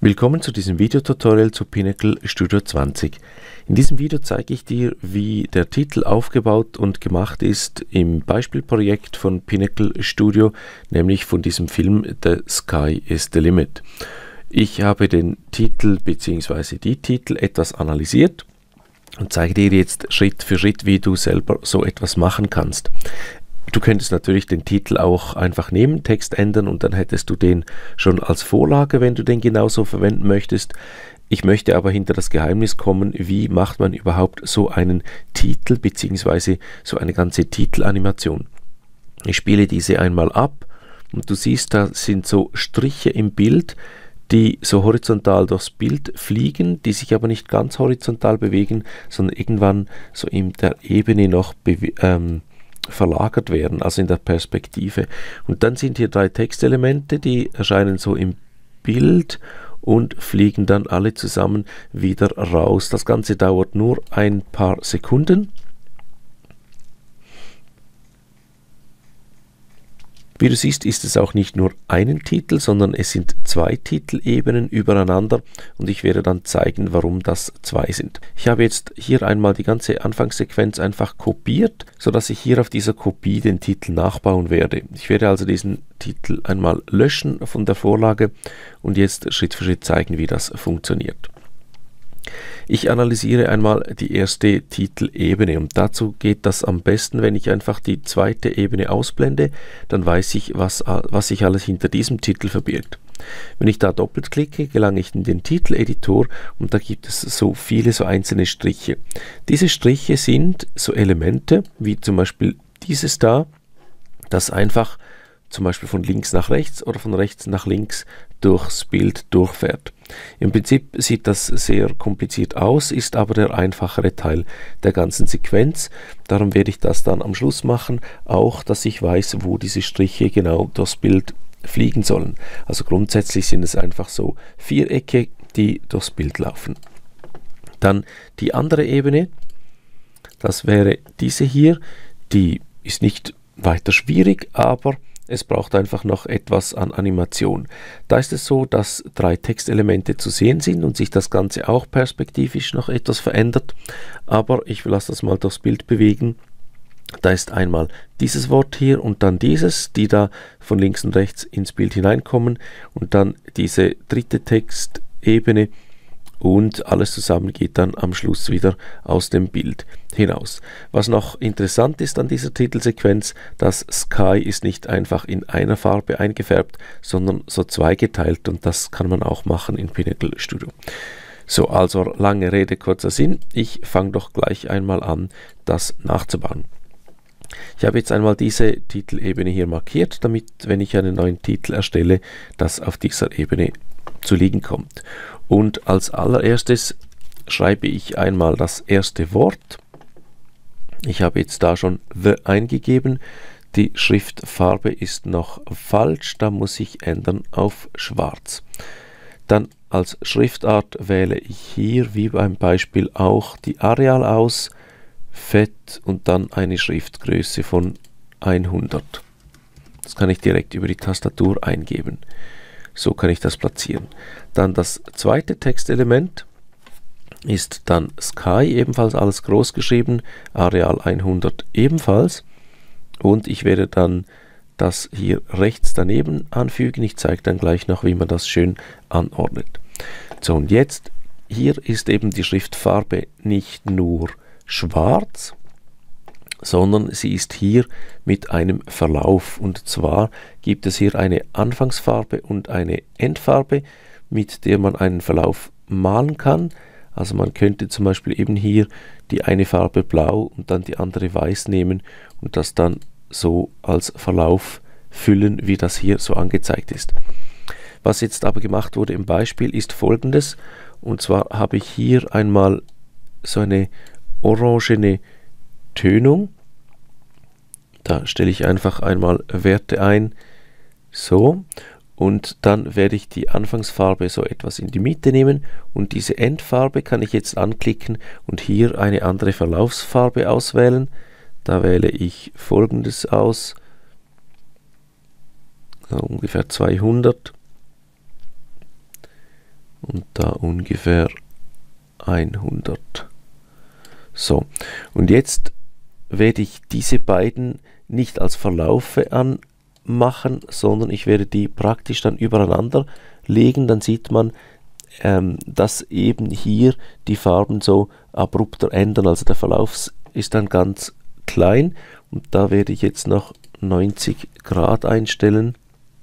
Willkommen zu diesem Videotutorial zu Pinnacle Studio 20. In diesem Video zeige ich dir, wie der Titel aufgebaut und gemacht ist im Beispielprojekt von Pinnacle Studio, nämlich von diesem Film The Sky is the Limit. Ich habe den Titel bzw. die Titel etwas analysiert und zeige dir jetzt Schritt für Schritt, wie du selber so etwas machen kannst. Du könntest natürlich den Titel auch einfach nehmen, Text ändern und dann hättest du den schon als Vorlage, wenn du den genauso verwenden möchtest. Ich möchte aber hinter das Geheimnis kommen, wie macht man überhaupt so einen Titel bzw. so eine ganze Titelanimation. Ich spiele diese einmal ab und du siehst, da sind so Striche im Bild, die so horizontal durchs Bild fliegen, die sich aber nicht ganz horizontal bewegen, sondern irgendwann so in der Ebene noch verlagert werden, also in der Perspektive. Und dann sind hier drei Textelemente, die erscheinen so im Bild und fliegen dann alle zusammen wieder raus. Das Ganze dauert nur ein paar Sekunden. Wie du siehst, ist es auch nicht nur einen Titel, sondern es sind zwei Titelebenen übereinander und ich werde dann zeigen, warum das zwei sind. Ich habe jetzt hier einmal die ganze Anfangssequenz einfach kopiert, sodass ich hier auf dieser Kopie den Titel nachbauen werde. Ich werde also diesen Titel einmal löschen von der Vorlage und jetzt Schritt für Schritt zeigen, wie das funktioniert. Ich analysiere einmal die erste Titelebene und dazu geht das am besten, wenn ich einfach die zweite Ebene ausblende, dann weiß ich, was sich alles hinter diesem Titel verbirgt. Wenn ich da doppelt klicke, gelange ich in den Titeleditor und da gibt es so viele so einzelne Striche. Diese Striche sind so Elemente, wie zum Beispiel dieses da, das einfach zum Beispiel von links nach rechts oder von rechts nach links durchs Bild durchfährt. Im Prinzip sieht das sehr kompliziert aus, ist aber der einfachere Teil der ganzen Sequenz. Darum werde ich das dann am Schluss machen, auch dass ich weiß, wo diese Striche genau durchs Bild fliegen sollen. Also grundsätzlich sind es einfach so Vierecke, die durchs Bild laufen. Dann die andere Ebene, das wäre diese hier, die ist nicht weiter schwierig, aber es braucht einfach noch etwas an Animation. Da ist es so, dass drei Textelemente zu sehen sind und sich das Ganze auch perspektivisch noch etwas verändert. Aber ich lasse das mal durchs Bild bewegen. Da ist einmal dieses Wort hier und dann dieses, die da von links und rechts ins Bild hineinkommen. Und dann diese dritte Textebene. Und alles zusammen geht dann am Schluss wieder aus dem Bild hinaus. Was noch interessant ist an dieser Titelsequenz, das Sky ist nicht einfach in einer Farbe eingefärbt, sondern so zweigeteilt und das kann man auch machen in Pinnacle Studio. So, also lange Rede, kurzer Sinn. Ich fange doch gleich einmal an, das nachzubauen. Ich habe jetzt einmal diese Titelebene hier markiert, damit, wenn ich einen neuen Titel erstelle, das auf dieser Ebene zu liegen kommt. Und als allererstes schreibe ich einmal das erste Wort. Ich habe jetzt da schon The eingegeben. Die Schriftfarbe ist noch falsch, da muss ich ändern auf schwarz. Dann als Schriftart wähle ich hier, wie beim Beispiel auch, die Arial aus, Fett und dann eine Schriftgröße von 100. Das kann ich direkt über die Tastatur eingeben. So kann ich das platzieren. Dann das zweite Textelement ist dann Sky, ebenfalls alles groß geschrieben, Arial 100 ebenfalls. Und ich werde dann das hier rechts daneben anfügen. Ich zeige dann gleich noch, wie man das schön anordnet. So, und jetzt, hier ist eben die Schriftfarbe nicht nur schwarz, sondern sie ist hier mit einem Verlauf. Und zwar gibt es hier eine Anfangsfarbe und eine Endfarbe, mit der man einen Verlauf malen kann. Also man könnte zum Beispiel eben hier die eine Farbe blau und dann die andere weiß nehmen und das dann so als Verlauf füllen, wie das hier so angezeigt ist. Was jetzt aber gemacht wurde im Beispiel ist folgendes, und zwar habe ich hier einmal so eine orangene Tönung. Da stelle ich einfach einmal Werte ein, so, und dann werde ich die Anfangsfarbe so etwas in die Mitte nehmen und diese Endfarbe kann ich jetzt anklicken und hier eine andere Verlaufsfarbe auswählen. Da wähle ich folgendes aus, so ungefähr 200. und da ungefähr 100. So, und jetzt werde ich diese beiden nicht als Verlaufe anmachen, sondern ich werde die praktisch dann übereinander legen. Dann sieht man, dass eben hier die Farben so abrupter ändern. Also der Verlauf ist dann ganz klein und da werde ich jetzt noch 90 Grad einstellen.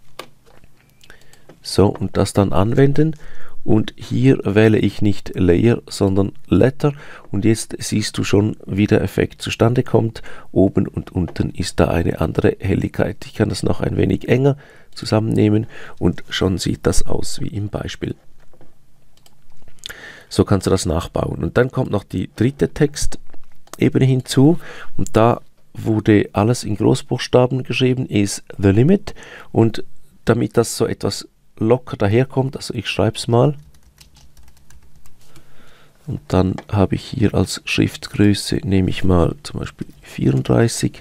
So, und das dann anwenden. Und hier wähle ich nicht Layer, sondern Letter. Und jetzt siehst du schon, wie der Effekt zustande kommt. Oben und unten ist da eine andere Helligkeit. Ich kann das noch ein wenig enger zusammennehmen und schon sieht das aus wie im Beispiel. So kannst du das nachbauen. Und dann kommt noch die dritte Textebene hinzu. Und da wurde alles in Großbuchstaben geschrieben, is the limit. Und damit das so etwas locker daherkommt, also ich schreibe es mal. Und dann habe ich hier als Schriftgröße, nehme ich mal zum Beispiel 34.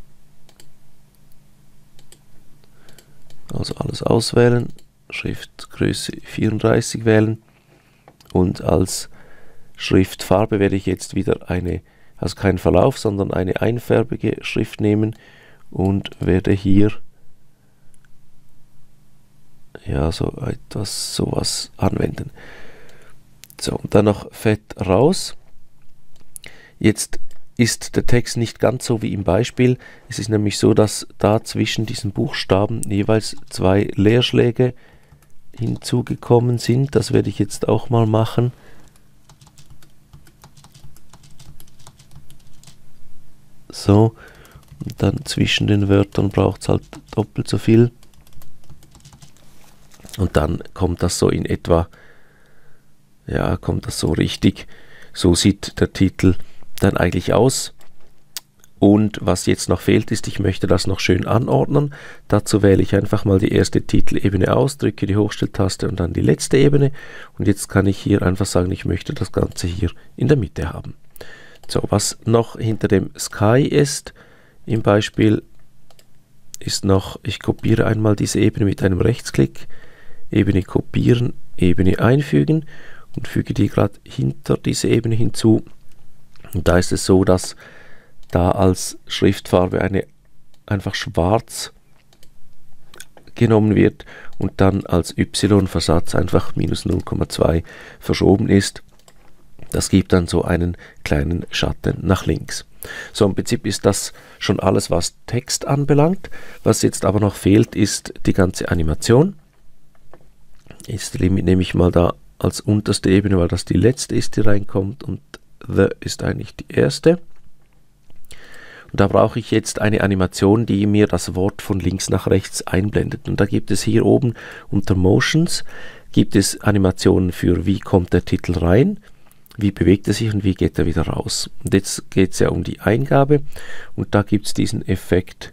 Also alles auswählen, Schriftgröße 34 wählen. Und als Schriftfarbe werde ich jetzt wieder also keinen Verlauf, sondern eine einfärbige Schrift nehmen und werde hier ja so etwas sowas anwenden. So, und dann noch fett raus. Jetzt ist der Text nicht ganz so wie im Beispiel. Es ist nämlich so, dass da zwischen diesen Buchstaben jeweils 2 Leerschläge hinzugekommen sind. Das werde ich jetzt auch mal machen. So, und dann zwischen den Wörtern braucht es halt doppelt so viel. Und dann kommt das so in etwa, ja, kommt das so richtig. So sieht der Titel dann eigentlich aus. Und was jetzt noch fehlt ist, ich möchte das noch schön anordnen. Dazu wähle ich einfach mal die erste Titelebene aus, drücke die Hochstelltaste und dann die letzte Ebene. Und jetzt kann ich hier einfach sagen, ich möchte das Ganze hier in der Mitte haben. So, was noch hinter dem Sky ist, im Beispiel ist noch, ich kopiere einmal diese Ebene mit einem Rechtsklick, Ebene kopieren, Ebene einfügen und füge die gerade hinter diese Ebene hinzu. Und da ist es so, dass da als Schriftfarbe einfach schwarz genommen wird und dann als Y-Versatz einfach minus 0,2 verschoben ist. Das gibt dann so einen kleinen Schatten nach links. So, im Prinzip ist das schon alles, was Text anbelangt. Was jetzt aber noch fehlt, ist die ganze Animation. Jetzt nehme ich mal da als unterste Ebene, weil das die letzte ist, die reinkommt und the ist eigentlich die erste. Und da brauche ich jetzt eine Animation, die mir das Wort von links nach rechts einblendet. Und da gibt es hier oben unter Motions, gibt es Animationen für wie kommt der Titel rein, wie bewegt er sich und wie geht er wieder raus. Und jetzt geht es ja um die Eingabe und da gibt es diesen Effekt,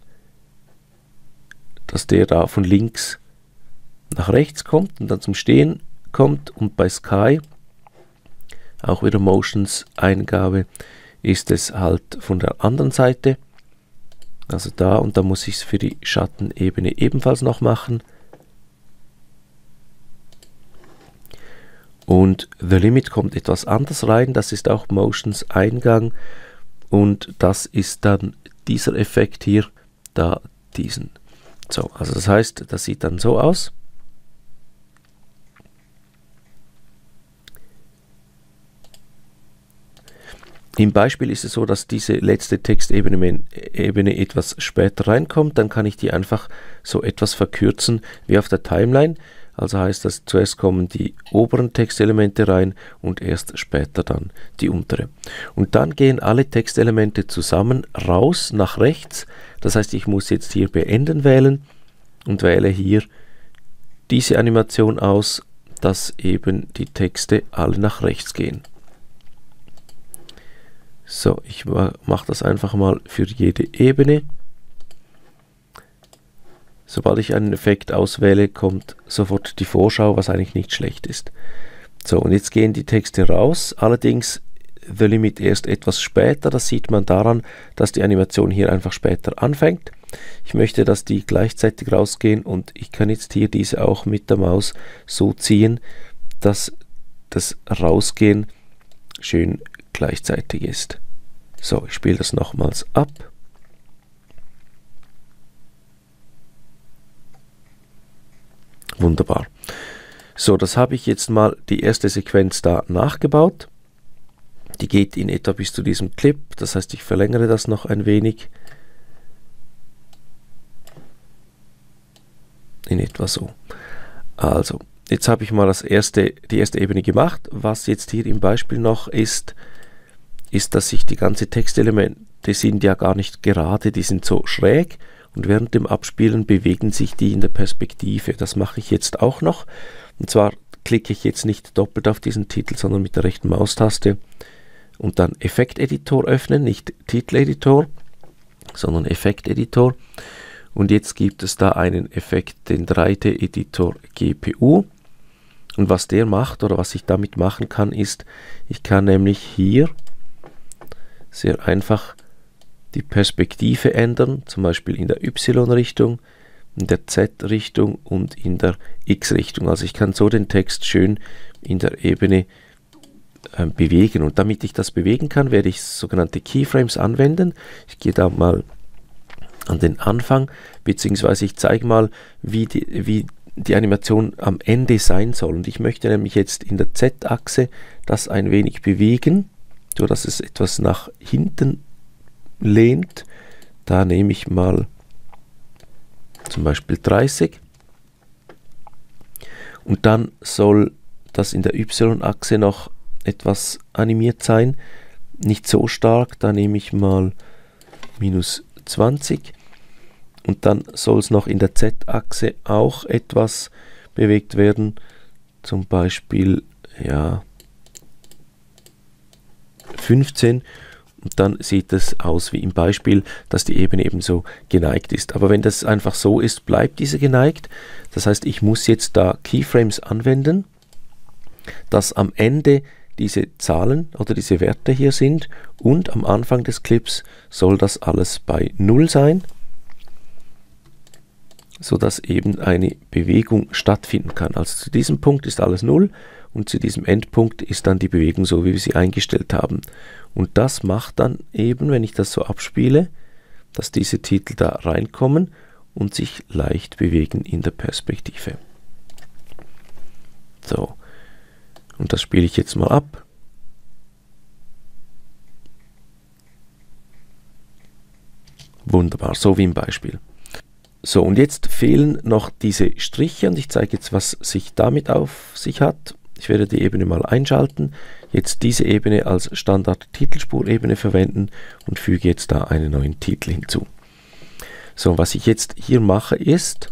dass der da von links nach rechts kommt und dann zum Stehen kommt. Und bei Sky, auch wieder Motions Eingabe, ist es halt von der anderen Seite, also da, und da muss ich es für die Schattenebene ebenfalls noch machen. Und The Limit kommt etwas anders rein, das ist auch Motions Eingang und das ist dann dieser Effekt hier, da diesen. So, also das heißt, das sieht dann so aus. Im Beispiel ist es so, dass diese letzte Textebene etwas später reinkommt. Dann kann ich die einfach so etwas verkürzen wie auf der Timeline. Also heißt das, zuerst kommen die oberen Textelemente rein und erst später dann die untere. Und dann gehen alle Textelemente zusammen raus nach rechts. Das heißt, ich muss jetzt hier Beenden wählen und wähle hier diese Animation aus, dass eben die Texte alle nach rechts gehen. So, ich mache das einfach mal für jede Ebene. Sobald ich einen Effekt auswähle, kommt sofort die Vorschau, was eigentlich nicht schlecht ist. So, und jetzt gehen die Texte raus, allerdings The Limit erst etwas später. Das sieht man daran, dass die Animation hier einfach später anfängt. Ich möchte, dass die gleichzeitig rausgehen und ich kann jetzt hier diese auch mit der Maus so ziehen, dass das Rausgehen schön gleichzeitig ist. So, ich spiele das nochmals ab. Wunderbar. So, das habe ich jetzt mal die erste Sequenz da nachgebaut. Die geht in etwa bis zu diesem Clip, das heißt, ich verlängere das noch ein wenig. In etwa so. Also, jetzt habe ich mal die erste Ebene gemacht. Was jetzt hier im Beispiel noch ist, dass sich die ganzen Textelemente sind ja gar nicht gerade, die sind so schräg und während dem Abspielen bewegen sich die in der Perspektive. Das mache ich jetzt auch noch. Und zwar klicke ich jetzt nicht doppelt auf diesen Titel, sondern mit der rechten Maustaste und dann Effekteditor öffnen, nicht Titeleditor, sondern Effekteditor. Und jetzt gibt es da einen Effekt, den 3D-Editor GPU. Und was der macht oder was ich damit machen kann, ist, ich kann nämlich hier sehr einfach die Perspektive ändern, zum Beispiel in der Y-Richtung, in der Z-Richtung und in der X-Richtung. Also ich kann so den Text schön in der Ebene bewegen. Und damit ich das bewegen kann, werde ich sogenannte Keyframes anwenden. Ich gehe da mal an den Anfang, beziehungsweise ich zeige mal, wie die Animation am Ende sein soll. Und ich möchte nämlich jetzt in der Z-Achse das ein wenig bewegen, sodass es etwas nach hinten lehnt. Da nehme ich mal zum Beispiel 30. Und dann soll das in der Y-Achse noch etwas animiert sein. Nicht so stark, da nehme ich mal minus 20. Und dann soll es noch in der Z-Achse auch etwas bewegt werden. Zum Beispiel, ja, 15. Und dann sieht es aus wie im Beispiel, dass die Ebene eben so geneigt ist. Aber wenn das einfach so ist, bleibt diese geneigt. Das heißt, ich muss jetzt da Keyframes anwenden, dass am Ende diese Zahlen oder diese Werte hier sind und am Anfang des Clips soll das alles bei 0 sein, sodass eben eine Bewegung stattfinden kann. Also zu diesem Punkt ist alles 0 und zu diesem Endpunkt ist dann die Bewegung so, wie wir sie eingestellt haben. Und das macht dann eben, wenn ich das so abspiele, dass diese Titel da reinkommen und sich leicht bewegen in der Perspektive. So, und das spiele ich jetzt mal ab. Wunderbar, so wie im Beispiel. So, und jetzt fehlen noch diese Striche und ich zeige jetzt, was sich damit auf sich hat. Ich werde die Ebene mal einschalten, jetzt diese Ebene als Standard-Titelspurebene verwenden und füge jetzt da einen neuen Titel hinzu. So, was ich jetzt hier mache ist,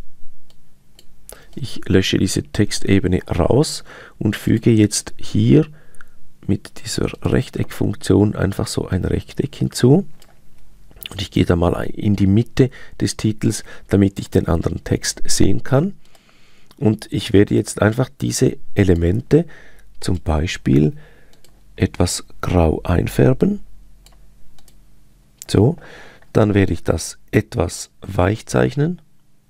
ich lösche diese Textebene raus und füge jetzt hier mit dieser Rechteckfunktion einfach so ein Rechteck hinzu. Und ich gehe da mal in die Mitte des Titels, damit ich den anderen Text sehen kann. Und ich werde jetzt einfach diese Elemente zum Beispiel etwas grau einfärben. So, dann werde ich das etwas weich zeichnen.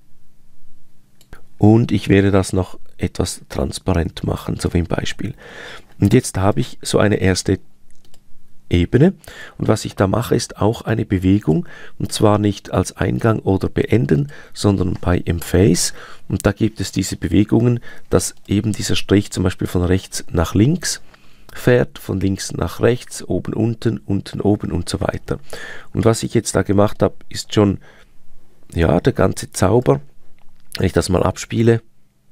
Und ich werde das noch etwas transparent machen, so wie im Beispiel. Und jetzt habe ich so eine erste Ebene und was ich da mache ist auch eine Bewegung und zwar nicht als Eingang oder Beenden, sondern bei Emphase und da gibt es diese Bewegungen, dass eben dieser Strich zum Beispiel von rechts nach links fährt, von links nach rechts, oben, unten, unten, oben und so weiter. Und was ich jetzt da gemacht habe, ist schon, ja, der ganze Zauber. Wenn ich das mal abspiele,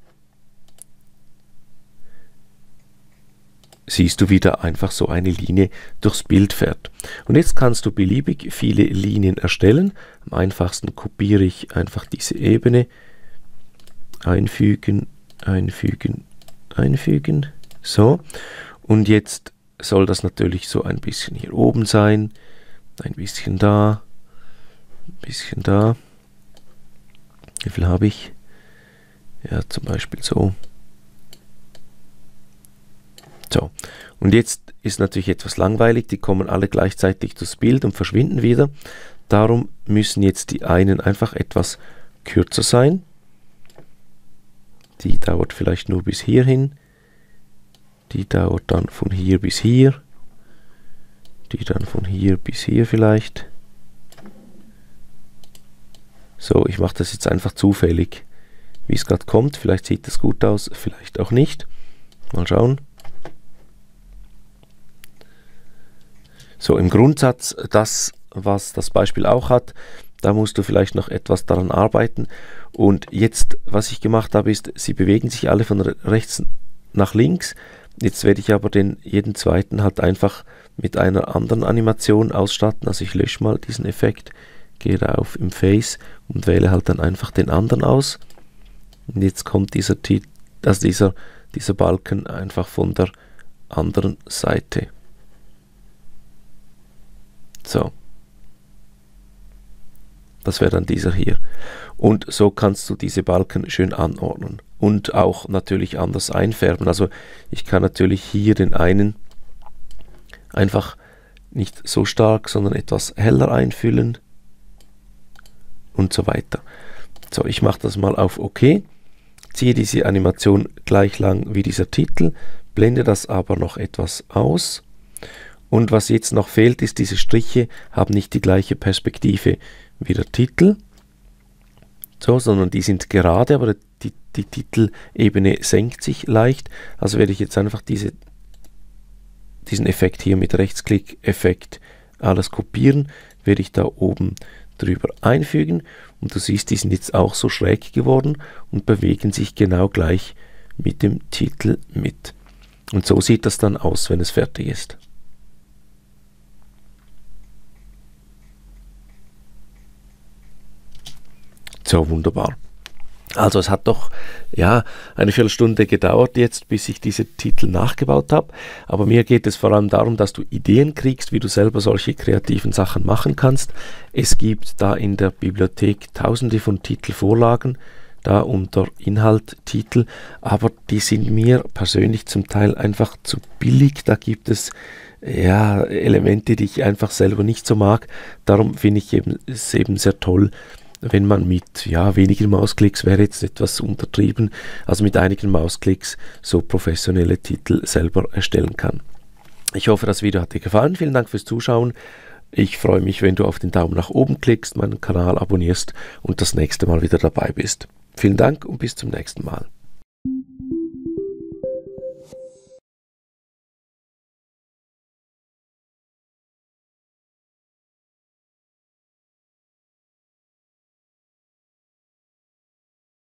siehst du wieder einfach so eine Linie durchs Bild fährt. Und jetzt kannst du beliebig viele Linien erstellen. Am einfachsten kopiere ich einfach diese Ebene, einfügen, einfügen, einfügen. So, und jetzt soll das natürlich so ein bisschen hier oben sein, ein bisschen da, ein bisschen da. Wie viel habe ich? Ja, zum Beispiel so. So, und jetzt ist natürlich etwas langweilig, die kommen alle gleichzeitig durchs Bild und verschwinden wieder. Darum müssen jetzt die einen einfach etwas kürzer sein. Die dauert vielleicht nur bis hierhin. Die dauert dann von hier bis hier. Die dann von hier bis hier vielleicht. So, ich mache das jetzt einfach zufällig, wie es gerade kommt. Vielleicht sieht das gut aus, vielleicht auch nicht. Mal schauen. So, im Grundsatz, das, was das Beispiel auch hat, da musst du vielleicht noch etwas daran arbeiten. Und jetzt, was ich gemacht habe, ist, sie bewegen sich alle von rechts nach links. Jetzt werde ich aber jeden zweiten halt einfach mit einer anderen Animation ausstatten. Also ich lösche mal diesen Effekt, gehe auf im Face und wähle halt dann einfach den anderen aus. Und jetzt kommt dieser Balken einfach von der anderen Seite. So. Das wäre dann dieser hier. Und so kannst du diese Balken schön anordnen und auch natürlich anders einfärben. Also ich kann natürlich hier den einen einfach nicht so stark, sondern etwas heller einfüllen und so weiter. So, ich mache das mal auf OK, ziehe diese Animation gleich lang wie dieser Titel, blende das aber noch etwas aus. Und was jetzt noch fehlt, ist, diese Striche haben nicht die gleiche Perspektive wie der Titel, so, sondern die sind gerade, aber die Titelebene senkt sich leicht. Also werde ich jetzt einfach diesen Effekt hier mit Rechtsklick-Effekt alles kopieren, werde ich da oben drüber einfügen und du siehst, die sind jetzt auch so schräg geworden und bewegen sich genau gleich mit dem Titel mit. Und so sieht das dann aus, wenn es fertig ist. So, wunderbar. Also es hat doch ja eine Viertelstunde gedauert jetzt, bis ich diese Titel nachgebaut habe. Aber mir geht es vor allem darum, dass du Ideen kriegst, wie du selber solche kreativen Sachen machen kannst. Es gibt da in der Bibliothek tausende von Titelvorlagen, da unter Inhalt, Titel, aber die sind mir persönlich zum Teil einfach zu billig. Da gibt es ja Elemente, die ich einfach selber nicht so mag. Darum finde ich es eben sehr toll, wenn man mit wenigen Mausklicks, wäre jetzt etwas untertrieben, also mit einigen Mausklicks so professionelle Titel selber erstellen kann. Ich hoffe, das Video hat dir gefallen. Vielen Dank fürs Zuschauen. Ich freue mich, wenn du auf den Daumen nach oben klickst, meinen Kanal abonnierst und das nächste Mal wieder dabei bist. Vielen Dank und bis zum nächsten Mal.